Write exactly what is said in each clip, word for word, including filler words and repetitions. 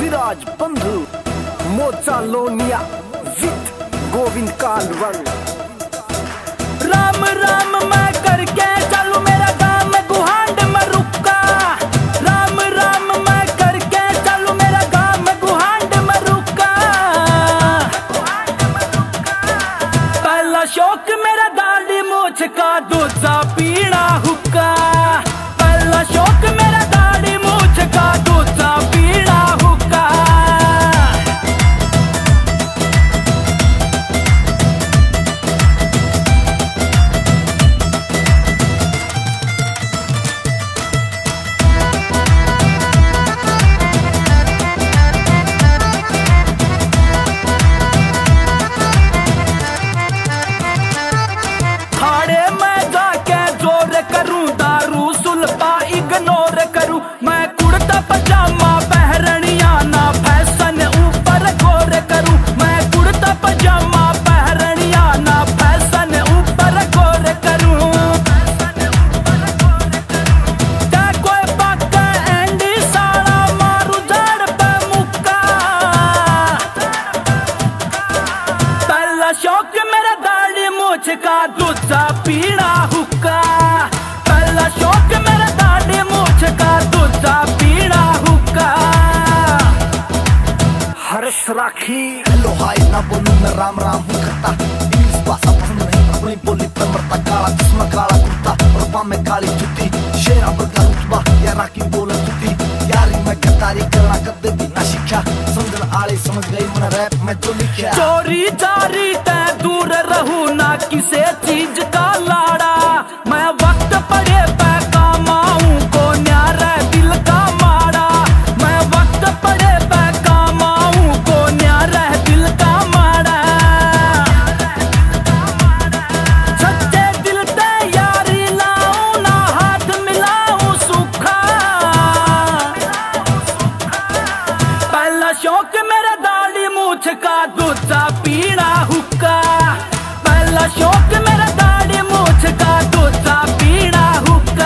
सिराज बंधु मोचा लोनिया विद गोविंद कालवन। राम राम मैं करके चलू मेरा गाम गुहांड में रुका। राम राम मैं करके चलू मेरा गाम गुहांड में रुका। पहला शौक मेरा दाढ़ी मूछ का, दूसरा पीना हुक्का। पहला शौक मेरा दाढ़ी मूछ का, दूसरा पीना हुक्का। खाड़े में जाके जोर करूं, दारू सुलपा इग्नोर करूं। मैं कुर्ता पजामा पहरनिया ना फैशन ऊपर गौर करूं। मैं कुर्ता पजामा पहरनिया ना फैशन ऊपर गौर करूं। क्या कोई बात एंडी साड़ा मारू जड़ पे मुक्का। पहला शौक मेरा दाढ़ी मूछ का, दूसरा पीड़ा हुक्का। पहला शौक मेरा दाढ़ी मूछ का, दूसरा पीड़ा हुक्का। हर्ष राखी हेलो हाय ना बोलूं मैं राम राम हूँ करता। इंग्लिश भाषा पसंद नहीं अपनी बोली पर मरता। काला चश्मा काला कुर्ता और पाँव में काली जूती। शेरा बरका रुतबा यारा की बोल जुती। यारी मैं गद्दारी करना कदे भी ना सीखा। समझन आले समझ गई मन रैप मैं जो लिखा। चोरी जारी ते दूर रहूं ना किसी चीज का लाड़ा। मैं वक्त पड़े पे काम आऊं को न्यारा दिल का माड़ा। मैं वक्त पड़े पे काम आऊं को न्यारा दिल का माड़ा। सच्चे दिल ते यारी लाऊं ना हाथ मिलाऊं सूखा। पहला शौक मेरा दाढ़ी मूछ का, दूसरा पीड़ा हुक्का। पहला शौक मेरा दाढ़ी मूछ का, दूसरा पीड़ा हुक्का।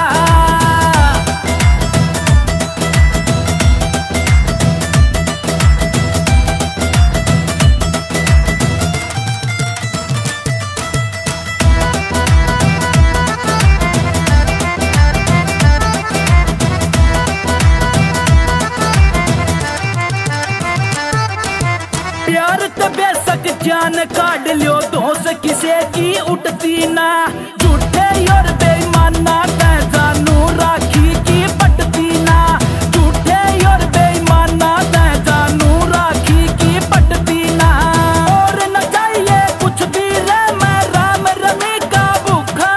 प्यार तो बेशक जान काट लियो, दोस्त किसे की उठती ना। झूठे और बेईमाना ते जानू राखी की पटती ना। झूठे और बेईमाना ते जानू राखी की पटती ना। और न चाहिए कुछ भी रे मैं राम रमी का भूखा।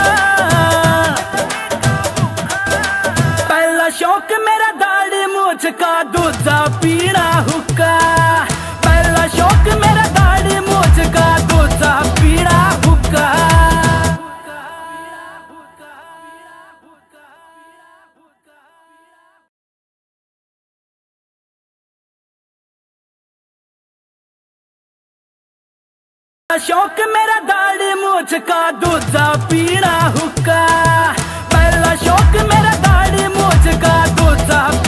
पहला शौक मेरा दाढ़ी मूछ का, दूसरा पीड़ा हुक्का। पहला शौक मेरा दाढ़ी मूछ का, दूसरा पीड़ा हुक्का। शौक मेरा दाढ़ी मूछ का, दूसरा पीड़ा हुक्का। पहला शौक मेरा दाढ़ी मूछ का, दूसरा